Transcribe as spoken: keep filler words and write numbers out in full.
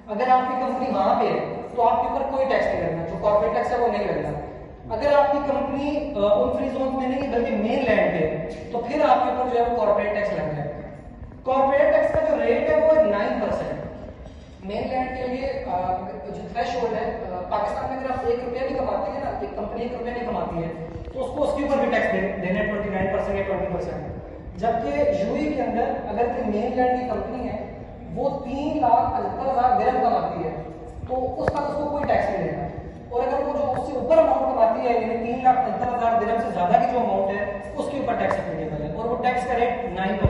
अगर आपकी कंपनी वहां पे है तो आपके ऊपर कोई टैक्स नहीं लगना, जो कॉर्पोरेट टैक्स है वो नहीं लगना। अगर आपकी कंपनी उन फ्री जोन में नहीं बल्कि मेन लैंड पे, तो फिर आपके ऊपर जो है वो कॉर्पोरेट टैक्स लगना है। कॉर्पोरेट टैक्स का जो रेट है वो नाइन परसेंट। मेन लैंड के लिए जो थ्रेश होल्ड है, पाकिस्तान में अगर आप एक रुपया भी कमाते हैं ना, एक कंपनी एक रुपया नहीं कमाती है तो उसको उसके ऊपर भी टैक्स देना है ट्वेंटी नाइन परसेंट या ट्वेंटी परसेंट। जबकि यूएई के अंदर अगर कोई मेन लैंड की कंपनी है वो तीन लाख पचहत्तर हजार दिरहम कमाती है तो उस तक उसको कोई टैक्स नहीं देना। और अगर वो जो उससे ऊपर अमाउंट कमाती है यानी तीन लाख पचहत्तर हजार दिरहम से ज्यादा की जो अमाउंट है उसके ऊपर टैक्स एप्लीकेबल है और वो टैक्स का रेट नाइन